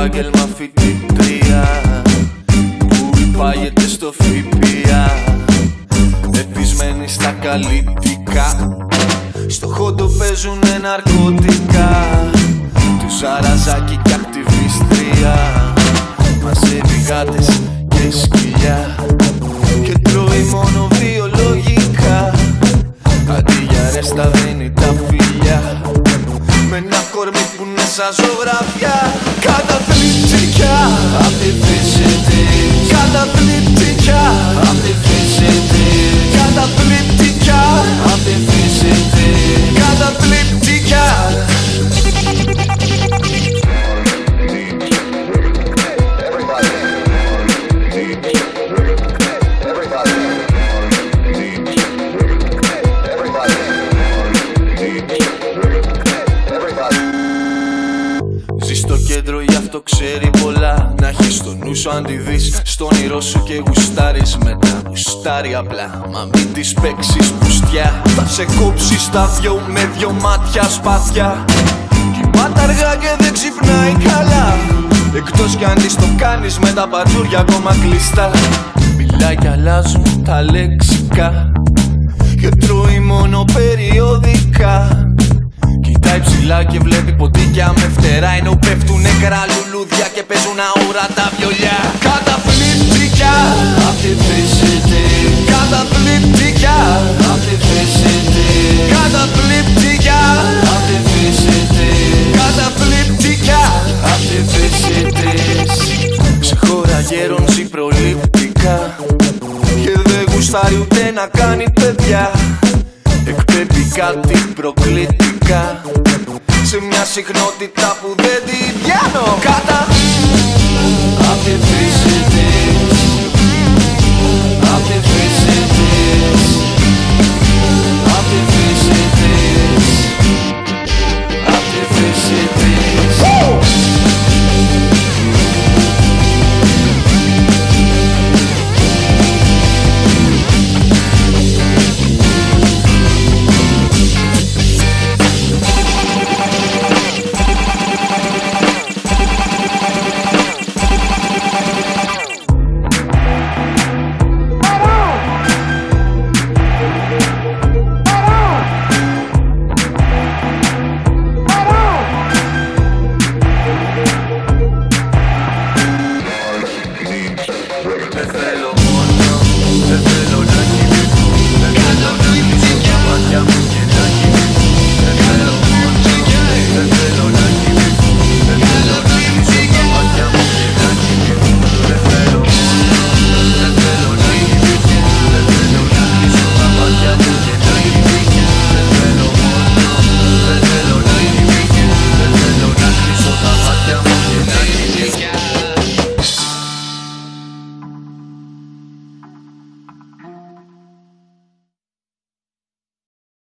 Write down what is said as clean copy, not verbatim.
επάγγελμα φοιτητρία που υπάγεται στο ΦΠΑ, επισμένη στα καλλιτικά, στο χόντο παίζουνε ναρκωτικά. Του Σαραζάκη κι ακτιβίστρια, μαζεύει γάτες και σκυλιά και τρώει μόνο βιολογικά. Αντί για ρέστα δίνει τα φιλιά με ένα κορμί που είναι σαν ζωγραφιά. Καταπληκτικά απ' τη φύση της, καταπληκτικά απ' τη φύση της, καταπληκτικά απ' τη φύση της, καταπληκτικά. Ζει στο κέντρο, γι' αυτό ξέρει πολλά. Να έχεις στο νου σου αν τη δεις στο όνειρό σου και γουστάρεις μετά. Γουστάρει απλά, μα μην της παίξεις πουστιά. Θα σε κόψει στα δυο με δυο μάτια σπαθιά. Κοιμάται αργά και δεν ξυπνάει καλά, εκτός κι αν της το κάνεις με τα πατζούρια ακόμα κλειστά. Μιλάει κι αλλάζουν τα λεξικά και τρώει μόνο περιοδικά. Κοιτάει ψηλά και βλέπει ποντίκια με φτερά, ενώ πέφτουν νεκρά λουλούδια και παίζουν αόρατα βιολιά. Καταπληκτικά απ' τη φύση της, καταπληκτικά απ' τη φύση της, καταπληκτικά απ' τη φύση της, καταπληκτικά απ' τη φύση της. Σε χώρα γέρονζει προληπτικά και δεν γουστάρει ούτε να κάνει παιδιά. Εκπέμπει κάτι προκλητικά σε μια συχνότητα που δεν την πιάνω. Απ' τη φύση της, απ' τη